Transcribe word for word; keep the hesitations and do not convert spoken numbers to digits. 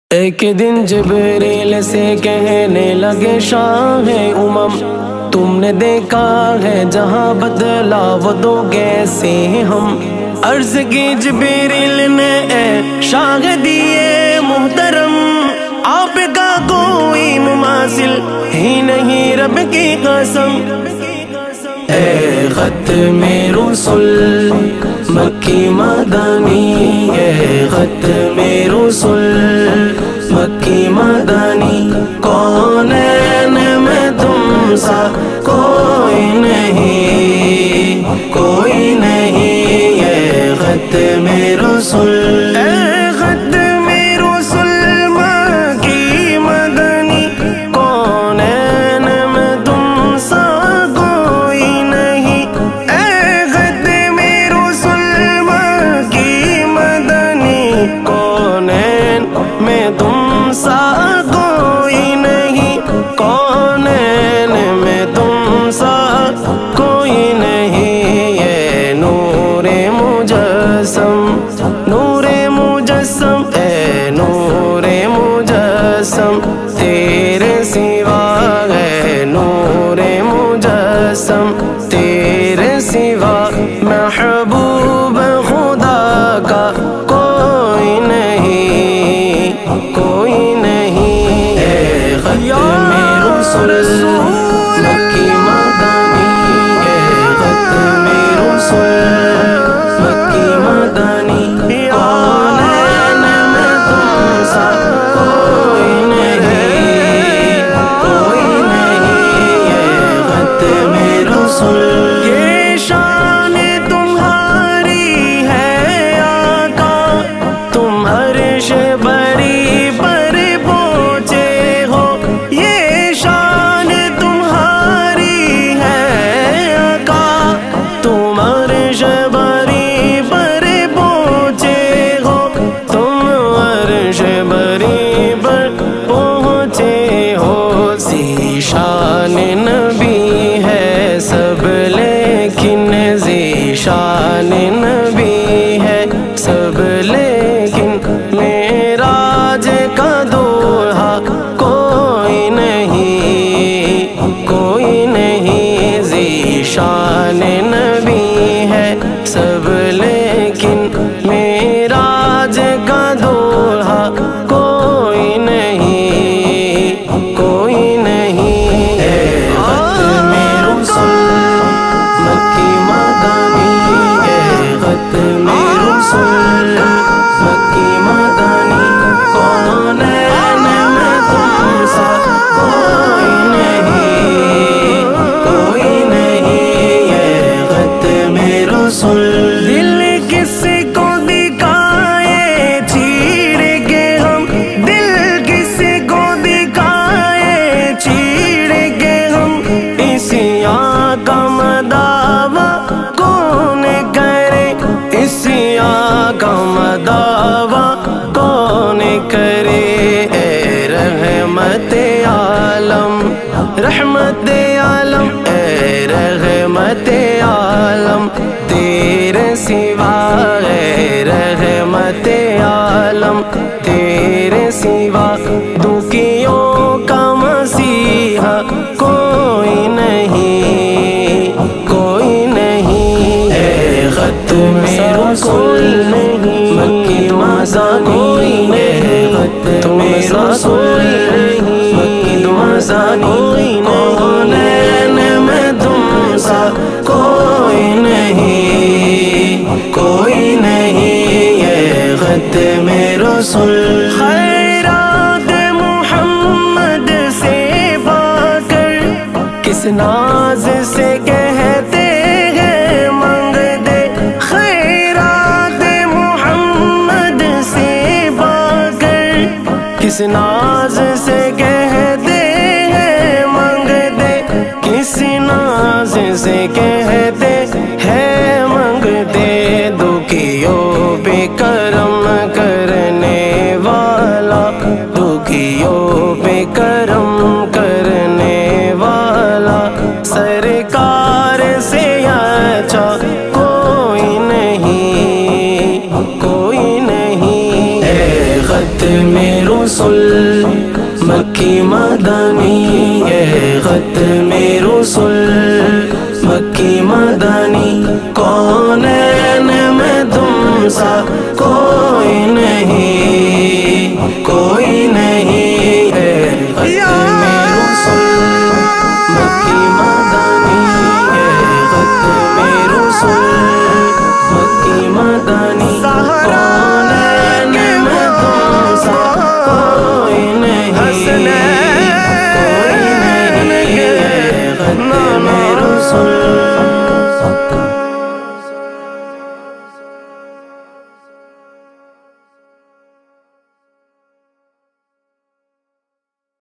ایک دن جبریل سے کہنے لگے شاہ امم، تم نے دیکھا ہے جہاں بدلا وہ دو کیسے ہم۔ عرض کی جبریل نے اے شاہ دیے محترم، آپ کا کوئی مماثل ہی نہیں رب کی قسم۔ اے ختم رسل مکی مدنی، اے ختم رسل مکی مدنی، کونین میں تم سا کوئی نہیں، کوئی نہیں۔ اے ختم رسل، اے ختم رسل مکی مدنی، کونین میں تم سا کوئی نہیں۔ اے ختم رسل مکی مدنی، کونین میں تم سا کوئی نہیں، کونین میں تم سا کوئی نہیں۔ یہ نور مجسم، نور مجسم، اے نور مجسم، تیرے سوا ہے نور مجسم، تیرے سوا محبوب خدا کا کوئی نہیں، کوئی نہیں۔ اے ختم رسل مکی مدنی، اے ختم رسل مکی مدنی، کونین میں تم سا کوئی نہیں، کوئی نہیں۔ اے ختم رسل، یہ شان تمہاری ہے آقا، تم عرش بری پر پہنچے ہو۔ یہ شان تمہاری ہے آقا، تم عرش بری پر پہنچے ہو، تم عرش بری پر پہنچے ہو۔ ذی شان نبی ہے سب لیکن، ذی شان نبی ہے سب لیکن، معراج کا دولہا کوئی نہیں، کوئی نہیں۔ ذی شان نبی ہے سب لیکن، معراج کا دولہا کوئی نہیں، کوئی نہیں۔ اے ختم رسل مکی مدنی، اے ختم رسل مکی مدنی، کونین میں تم سا کوئی نہیں، کوئی نہیں۔ اے ختم رسل، دل کس کو دکھائے چیر کے ہم، دل کس کو دکھائے چیر کے ہم، اسی آقا مداوا کون کرے، اسی آقا مداوا کون کرے۔ اے رحمت عالم، رحمت عالم، اے رحمت عالم، تیرے سوا ہے رحمت عالم، تیرے سوا دکھیوں کا مسیحا کوئی نہیں، کوئی نہیں۔ اے ختم رسل مکی مدنی، اے ختم رسل مکی مدنی، کونین میں تم سا کوئی نہیں، کوئی نہیں۔ اے ختم رسل، خیرات محمد سے پا کر کس ناز سے کہتے ہیں مانگ دے، خیرات محمد سے پا کر کس ناز سے کہتے ہیں مانگ دے، کس ناز سے کہتے ہیں مانگ دے۔ دکھیوں پہ کرم کرنے والا، دکھیوں پہ کرم کرنے والا، سرکار سے اچھا کوئی نہیں، کوئی نہیں۔ اے ختم رسل رسول مکی مدنی ہے ختم رسول